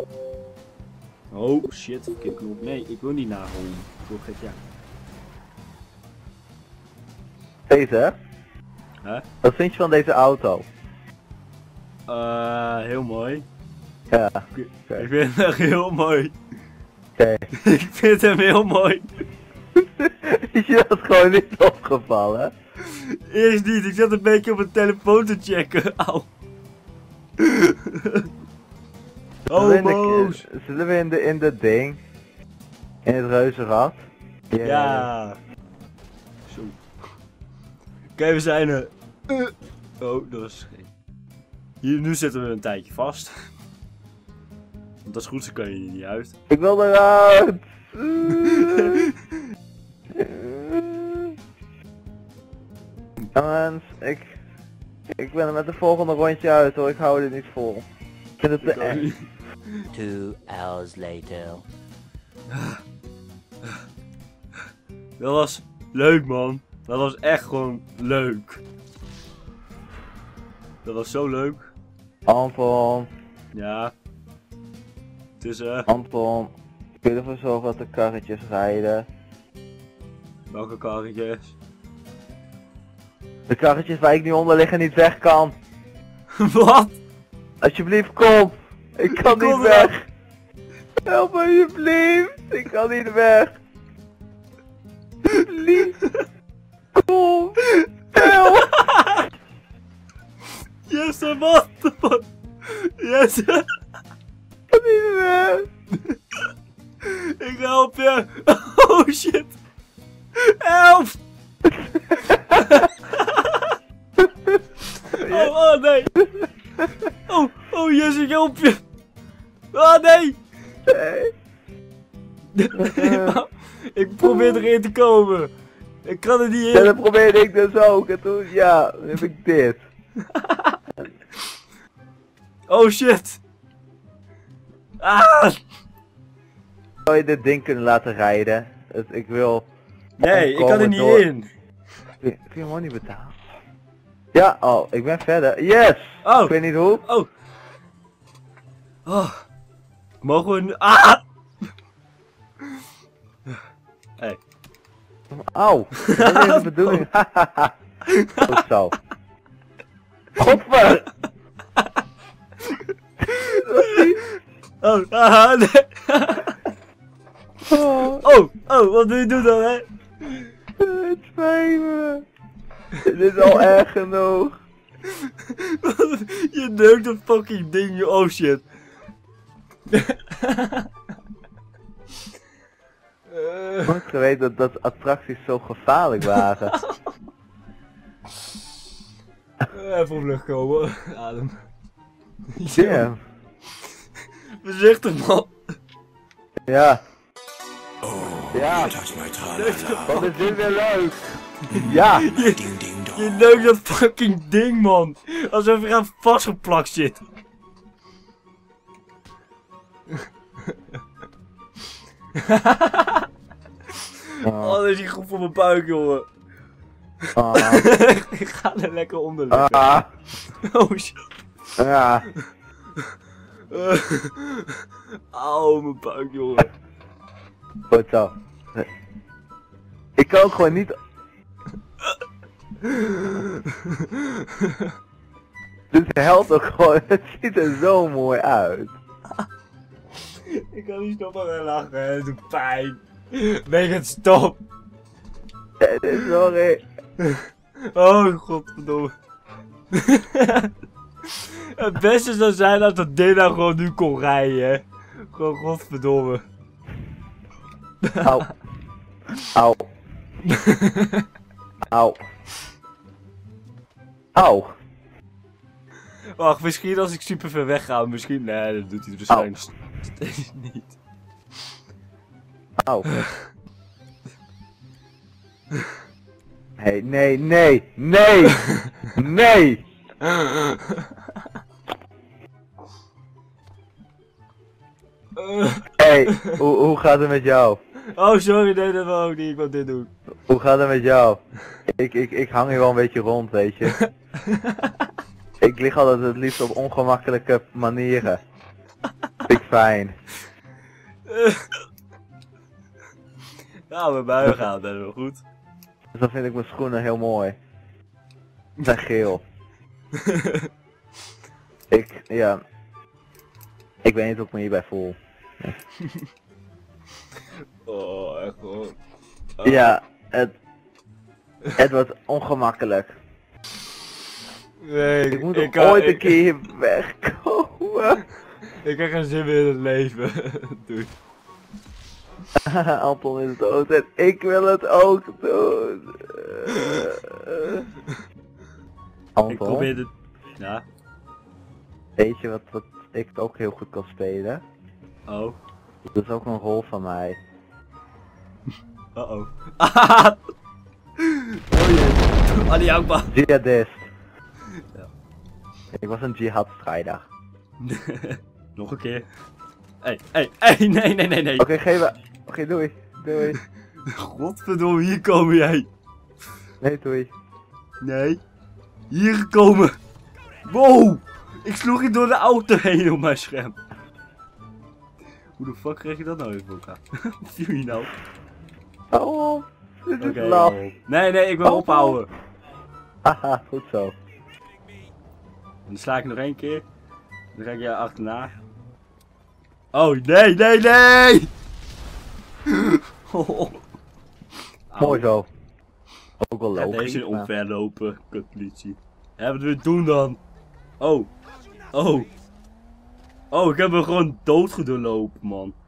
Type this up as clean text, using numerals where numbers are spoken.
Oh shit, verkeerde knop. Nee, ik wil niet nagel. Ik wil GTA. Deze, hè? Huh? Wat vind je van deze auto? Heel mooi. Ja, Ik oké. vind hem echt heel mooi. Oké. Ik vind hem heel mooi. Is je dat gewoon niet opgevallen? Eerst niet, ik zat een beetje op mijn telefoon te checken. Auw. Homo's. Zitten we in de ding? In het reuzenrad? Yeah. Ja. Zo. Kijk, we zijn er. Oh, dat was geen. Hier, nu zitten we een tijdje vast. Want als het goed is, kan je hier niet uit. Ik wil eruit! Jongens, ik ben er met de volgende rondje uit hoor, ik hou dit niet vol. Ik vind het te eng. 2 hours later. Dat was leuk, man. Dat was echt gewoon leuk. Dat was zo leuk. Anton, Ja. Het is Anton, kun je ervoor zorgen dat de karretjes rijden? welke karretjes? De karretjes waar ik nu onder lig en niet weg kan. Wat? Alsjeblieft kom! Ik kan Kom niet erop. weg! Help me alsjeblieft! Ik kan niet weg! Alsjeblieft! Kom! Help! Yes, what the fuck? Yes. Ik kan niet weg! Ik help je. Oh shit. Help. Oh nee. Oh yes, ik help je. Oh nee. Nee. Ik probeer erin te komen. Ik kan er niet Ja, in. dat probeerde ik dus ook en toen, ja, dan heb ik dit. Oh shit. Ah. Zou je dit ding kunnen laten rijden? Dus ik wil... Nee, ik kan er niet door- in. Heb je hem gewoon niet betaald? Ja, oh, ik ben verder. Yes! Oh. Ik weet niet hoe. Oh. Oh. Mogen we nu... Ah. Hey. Auw! Dat is de bedoeling. Goed zo. Godver! Oh, haha, nee. Oh, wat doe je doen dan, hè? Het spijt me. Het is al erg genoeg. Je neukt dat fucking ding, oh shit. Ik had geweten dat attracties zo gevaarlijk waren. Even op lucht komen, adem. Damn. Voorzichtig, man. Ja. Ja. Wat is dit weer leuk. Ja. Je neukt dat fucking ding, man. Alsof je aan vastgeplakt zit. Oh, dat is niet goed voor mijn buik, jongen. Ah. Ik ga er lekker onder liggen. Ah. Oh shit. Ja. Auw, mijn buik, jongen. Goed zo. Ik kan ook gewoon niet... Dit helpt ook gewoon, het ziet er zo mooi uit. Ik kan niet stoppen met lachen, het doet pijn. Ben het stop. Sorry. Oh, godverdomme. Het beste zou zijn dat dat ding nou gewoon nu kon rijden, hè. Gewoon godverdomme. Auw. Auw. Auw. Auw. Wacht, misschien als ik super ver weg ga, misschien... Nee, dat doet hij waarschijnlijk steeds niet. Auw. Hey, nee, nee, nee! Nee! Hey, hoe gaat het met jou? Oh, sorry, nee, dat wil ik niet. Ik wil dit doen. Hoe gaat het met jou? Ik hang hier wel een beetje rond, weet je. Ik lig altijd het liefst op ongemakkelijke manieren. Ik fijn. Ja, mijn buien gaan, dat is wel goed. Dus dan vind ik mijn schoenen heel mooi. Ze zijn geel. Ik weet niet hoe ik me hierbij voel. Oh, echt hoor. Oh. Ja, het wordt ongemakkelijk. Nee, Ik moet toch ooit een keer hier wegkomen. Ik heb geen zin meer in het leven. Doei. Anton is dood en ik wil het ook doen. Anton, Ik probeer het... Ja. weet je wat ik ook heel goed kan spelen? Oh. Dat is ook een rol van mij. Uh-oh. Oh jee. Ali Akbar. Jihadist. Ja. Ik was een jihadstrijder. Nog een keer. Hey, nee. Oké, geef. Oké, doei. Doei. Godverdomme, hier komen jij. Nee, doei. Nee. Hier gekomen. Wow. Ik sloeg je door de auto heen op mijn scherm. Hoe de fuck kreeg je dat nou even voor elkaar? Wat viel je nou? Oh, dit is Oké, laf. nee, ik wil ophouden. Haha, goed zo. Dan sla ik nog één keer. Dan ga ik je achterna. Oh, nee! Oh. Mooi zo. Ook wel Ja, logisch. deze maar- omverlopen, kutpolitie. Ja, wat wil je doen dan? Oh, ik heb hem gewoon doodgelopen, man.